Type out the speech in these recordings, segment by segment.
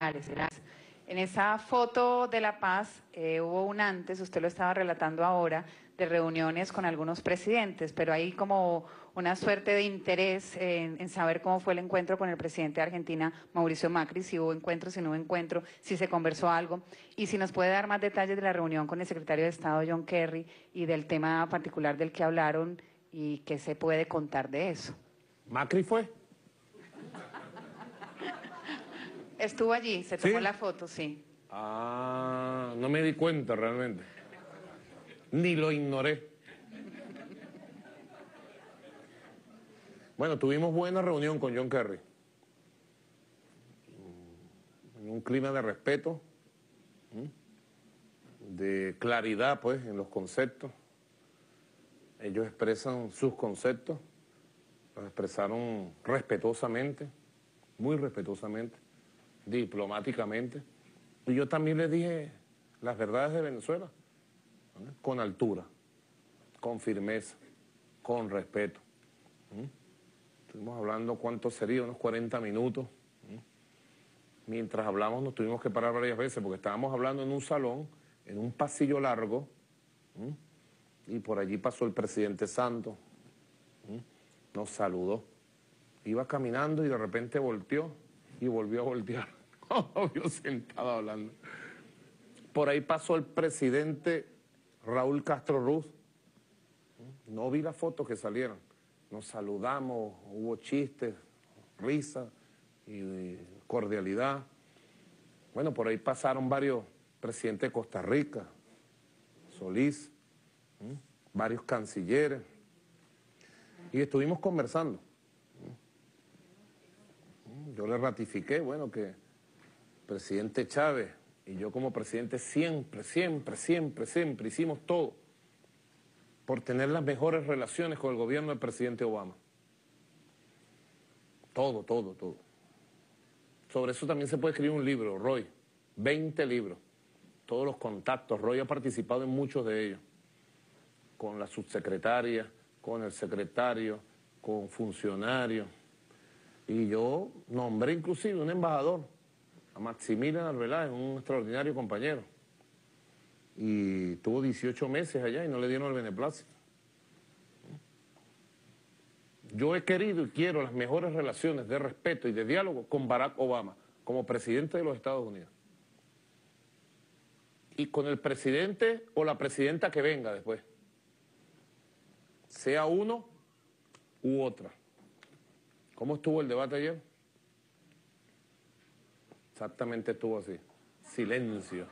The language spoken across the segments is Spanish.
En esa foto de La Paz hubo un antes, usted lo estaba relatando ahora, de reuniones con algunos presidentes, pero hay como una suerte de interés en saber cómo fue el encuentro con el presidente de Argentina, Mauricio Macri, si hubo encuentro, si no hubo encuentro, si se conversó algo, y si nos puede dar más detalles de la reunión con el secretario de Estado, John Kerry, y del tema particular del que hablaron, y qué se puede contar de eso. ¿Macri fue? Estuvo allí, se tomó ¿Sí? la foto, sí. Ah, no me di cuenta realmente. Ni lo ignoré. Bueno, tuvimos buena reunión con John Kerry. En un clima de respeto, de claridad, pues, en los conceptos. Ellos expresan sus conceptos, los expresaron respetuosamente, muy respetuosamente, diplomáticamente. Y yo también les dije las verdades de Venezuela, ¿no? Con altura, con firmeza, con respeto. Estuvimos hablando cuánto sería, unos 40 minutos. Mientras hablamos nos tuvimos que parar varias veces porque estábamos hablando en un salón, en un pasillo largo, y por allí pasó el presidente Santos, nos saludó. Iba caminando y de repente volteó y volvió a voltear. Yo sentado hablando. Por ahí pasó el presidente Raúl Castro Ruz. No vi las fotos que salieron. Nos saludamos, hubo chistes, risas y cordialidad. Bueno, por ahí pasaron varios presidentes de Costa Rica, Solís, varios cancilleres, y estuvimos conversando. Yo le ratifiqué, bueno, que el presidente Chávez y yo como presidente siempre hicimos todo por tener las mejores relaciones con el gobierno del presidente Obama. Todo. Sobre eso también se puede escribir un libro, Roy, 20 libros, todos los contactos. Roy ha participado en muchos de ellos, con la subsecretaria, con el secretario, con funcionarios. Y yo nombré inclusive un embajador, a Maximiliano Arbeláez, un extraordinario compañero. Y tuvo 18 meses allá y no le dieron el beneplácito. Yo he querido y quiero las mejores relaciones de respeto y de diálogo con Barack Obama, como presidente de los Estados Unidos. Y con el presidente o la presidenta que venga después, sea uno u otra. ¿Cómo estuvo el debate ayer? Exactamente estuvo así. Silencio.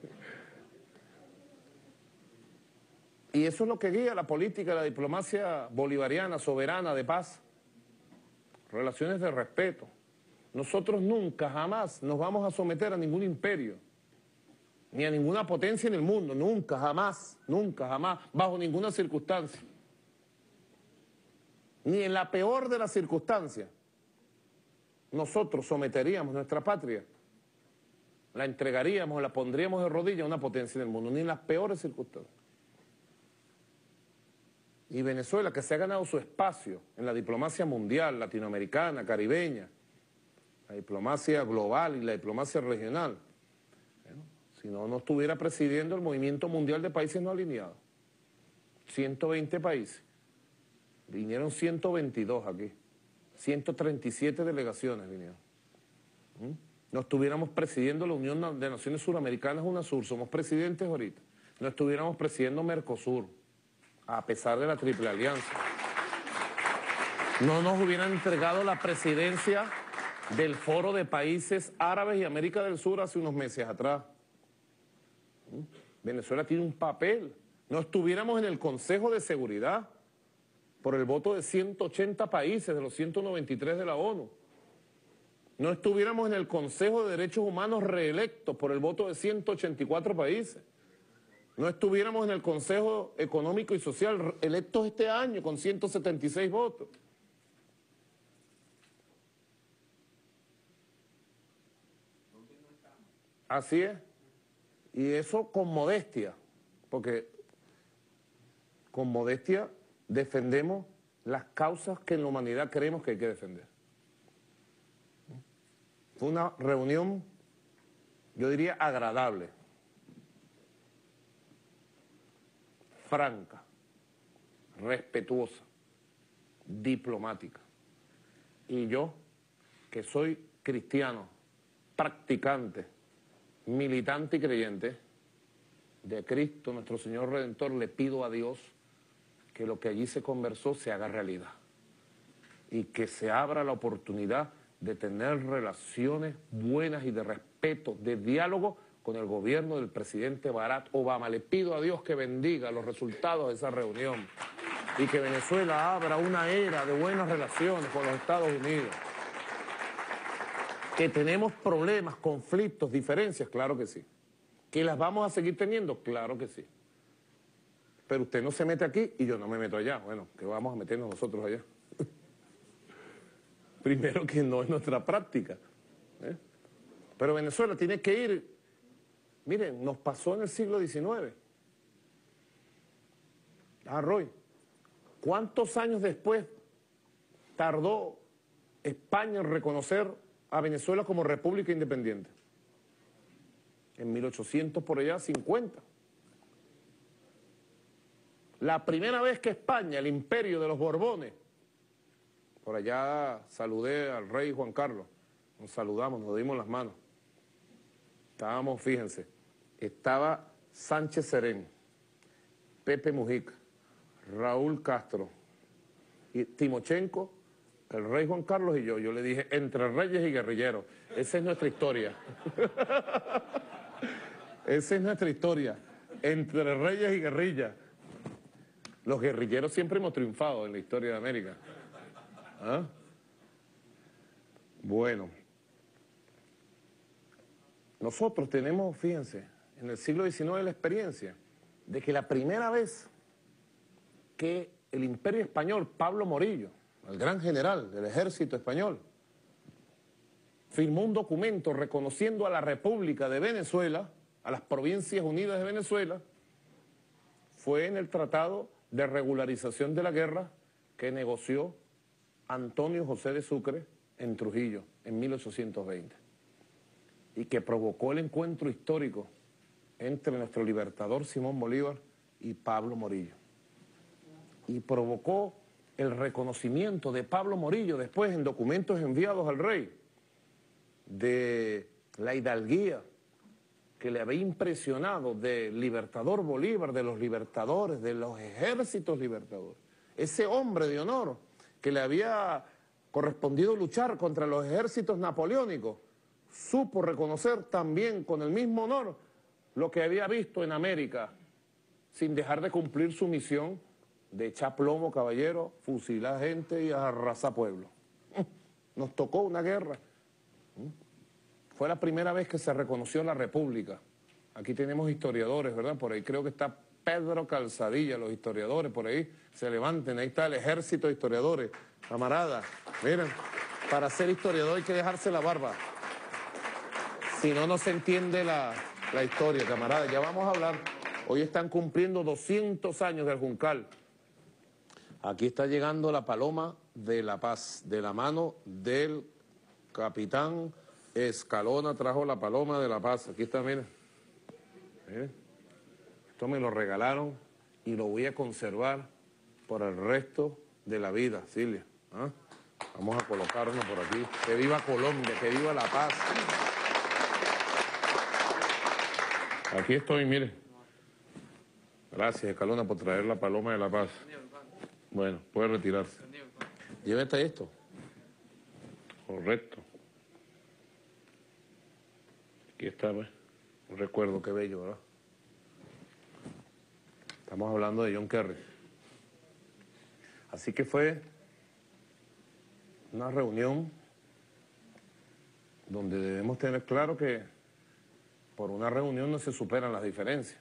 Y eso es lo que guía la política, la diplomacia bolivariana, soberana, de paz. Relaciones de respeto. Nosotros nunca, jamás nos vamos a someter a ningún imperio, ni a ninguna potencia en el mundo. Nunca, jamás, bajo ninguna circunstancia. Ni en la peor de las circunstancias, nosotros someteríamos nuestra patria, la entregaríamos, la pondríamos de rodillas a una potencia en el mundo, ni en las peores circunstancias. Y Venezuela, que se ha ganado su espacio en la diplomacia mundial, latinoamericana, caribeña, la diplomacia global y la diplomacia regional, bueno, si no estuviera presidiendo el movimiento mundial de países no alineados. 120 países. Vinieron 122 aquí. 137 delegaciones vinieron. No estuviéramos presidiendo la Unión de Naciones Suramericanas, UNASUR, somos presidentes ahorita. No estuviéramos presidiendo Mercosur, a pesar de la Triple Alianza. No nos hubieran entregado la presidencia del Foro de Países Árabes y América del Sur hace unos meses atrás. Venezuela tiene un papel. No estuviéramos en el Consejo de Seguridad por el voto de 180 países de los 193 de la ONU. No estuviéramos en el Consejo de Derechos Humanos reelectos por el voto de 184 países. No estuviéramos en el Consejo Económico y Social electos este año con 176 votos. Así es. Y eso con modestia, porque con modestia defendemos las causas que en la humanidad creemos que hay que defender. Fue una reunión yo diría agradable, franca, respetuosa, diplomática. Y yo, que soy cristiano, practicante, militante y creyente de Cristo, nuestro Señor Redentor, le pido a Dios que lo que allí se conversó se haga realidad y que se abra la oportunidad de tener relaciones buenas y de respeto, de diálogo con el gobierno del presidente Barack Obama. Le pido a Dios que bendiga los resultados de esa reunión y que Venezuela abra una era de buenas relaciones con los Estados Unidos. Que tenemos problemas, conflictos, diferencias, claro que sí. ¿Que las vamos a seguir teniendo? Claro que sí. Pero usted no se mete aquí y yo no me meto allá. Bueno, que vamos a meternos nosotros allá. Primero, que no es nuestra práctica. Pero Venezuela tiene que ir. Miren, nos pasó en el siglo XIX. Roy, ¿cuántos años después tardó España en reconocer a Venezuela como república independiente? En 1800 por allá, 50. La primera vez que España, el imperio de los Borbones, por allá saludé al rey Juan Carlos, nos saludamos, nos dimos las manos. Estábamos, fíjense, estaba Sánchez Serén, Pepe Mujica, Raúl Castro, y Timochenko, el rey Juan Carlos y yo. Yo le dije, entre reyes y guerrilleros. Esa es nuestra historia. Esa es nuestra historia, entre reyes y guerrillas. Los guerrilleros siempre hemos triunfado en la historia de América. ¿Ah? Bueno, nosotros tenemos, fíjense, en el siglo XIX la experiencia de que la primera vez que el Imperio Español, Pablo Morillo, el gran general del ejército español, firmó un documento reconociendo a la República de Venezuela, a las Provincias Unidas de Venezuela, fue en el Tratado de Regularización de la Guerra que negoció Antonio José de Sucre en Trujillo en 1820 y que provocó el encuentro histórico entre nuestro libertador Simón Bolívar y Pablo Morillo. Y provocó el reconocimiento de Pablo Morillo después en documentos enviados al rey de la hidalguía que le había impresionado del libertador Bolívar, de los libertadores, de los ejércitos libertadores. Ese hombre de honor que le había correspondido luchar contra los ejércitos napoleónicos, supo reconocer también con el mismo honor lo que había visto en América, sin dejar de cumplir su misión de echar plomo, caballero, fusilar gente y arrasar pueblos. Nos tocó una guerra. Fue la primera vez que se reconoció la República. Aquí tenemos historiadores, ¿verdad? Por ahí creo que está Pedro Calzadilla, los historiadores, por ahí se levanten, ahí está el ejército de historiadores. Camaradas, miren, para ser historiador hay que dejarse la barba. Si no, no se entiende la historia, camaradas. Ya vamos a hablar. Hoy están cumpliendo 200 años del Juncal. Aquí está llegando la Paloma de la Paz, de la mano del capitán Escalona trajo la Paloma de la Paz. Aquí está, miren. Miren. Esto me lo regalaron y lo voy a conservar por el resto de la vida, Silvia. ¿Ah? Vamos a colocarnos por aquí. Que viva Colombia, que viva la paz. Aquí estoy, mire. Gracias, Escalona, por traer la Paloma de la Paz. Bueno, puede retirarse. Llévate esto. Correcto. Aquí está, pues. Un recuerdo, qué bello, ¿verdad? Estamos hablando de John Kerry. Así que fue una reunión donde debemos tener claro que por una reunión no se superan las diferencias.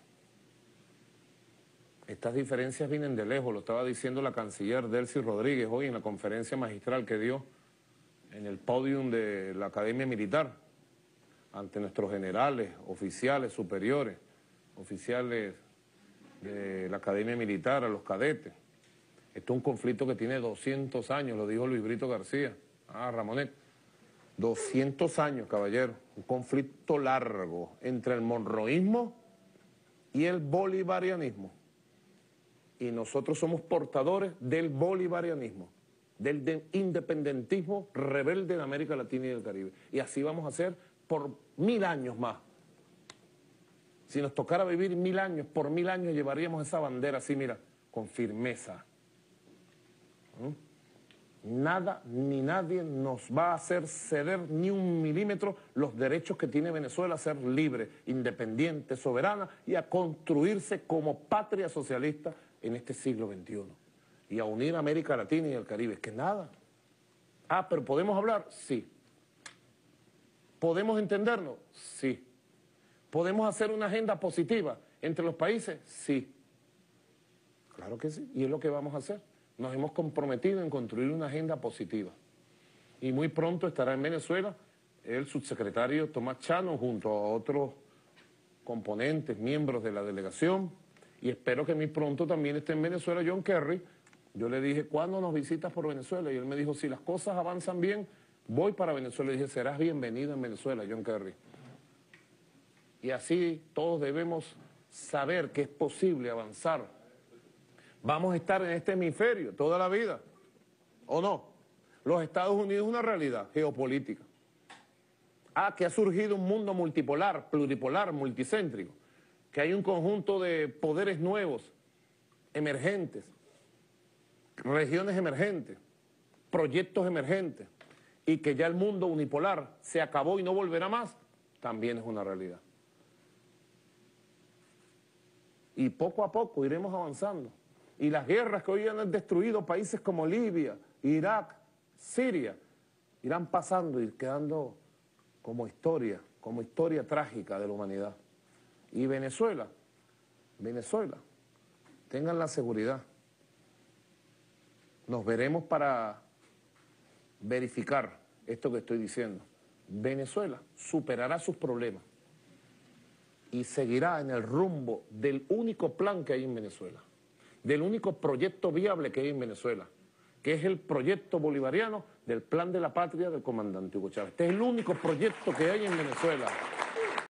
Estas diferencias vienen de lejos, lo estaba diciendo la canciller Delcy Rodríguez hoy en la conferencia magistral que dio en el podium de la Academia Militar ante nuestros generales, oficiales superiores, oficiales de la Academia Militar, a los cadetes. Esto es un conflicto que tiene 200 años, lo dijo Luis Brito García, Ramonet. 200 años, caballero, un conflicto largo entre el monroísmo y el bolivarianismo. Y nosotros somos portadores del bolivarianismo, del independentismo rebelde en América Latina y el Caribe. Y así vamos a hacer por 1000 años más. Si nos tocara vivir 1000 años, por 1000 años llevaríamos esa bandera así, mira, con firmeza. Nada ni nadie nos va a hacer ceder ni un milímetro los derechos que tiene Venezuela a ser libre, independiente, soberana y a construirse como patria socialista en este siglo XXI. Y a unir a América Latina y el Caribe. Es que nada. Ah, pero ¿podemos hablar? Sí. ¿Podemos entendernos? Sí. ¿Podemos hacer una agenda positiva entre los países? Sí. Claro que sí. Y es lo que vamos a hacer. Nos hemos comprometido en construir una agenda positiva. Y muy pronto estará en Venezuela el subsecretario Tomás Chano junto a otros componentes, miembros de la delegación. Y espero que muy pronto también esté en Venezuela John Kerry. Yo le dije, ¿cuándo nos visitas por Venezuela? Y él me dijo, si las cosas avanzan bien, voy para Venezuela. Y dije, serás bienvenido en Venezuela, John Kerry. Y así todos debemos saber que es posible avanzar. Vamos a estar en este hemisferio toda la vida, ¿o no? Los Estados Unidos es una realidad geopolítica. Que ha surgido un mundo multipolar, pluripolar, multicéntrico, que hay un conjunto de poderes nuevos, emergentes, regiones emergentes, proyectos emergentes, y que ya el mundo unipolar se acabó y no volverá más, también es una realidad. Y poco a poco iremos avanzando. Y las guerras que hoy han destruido países como Libia, Irak, Siria, irán pasando y quedando como historia trágica de la humanidad. Y Venezuela, tengan la seguridad. Nos veremos para verificar esto que estoy diciendo. Venezuela superará sus problemas y seguirá en el rumbo del único plan que hay en Venezuela, del único proyecto viable que hay en Venezuela, que es el proyecto bolivariano del Plan de la Patria del comandante Hugo Chávez. Este es el único proyecto que hay en Venezuela.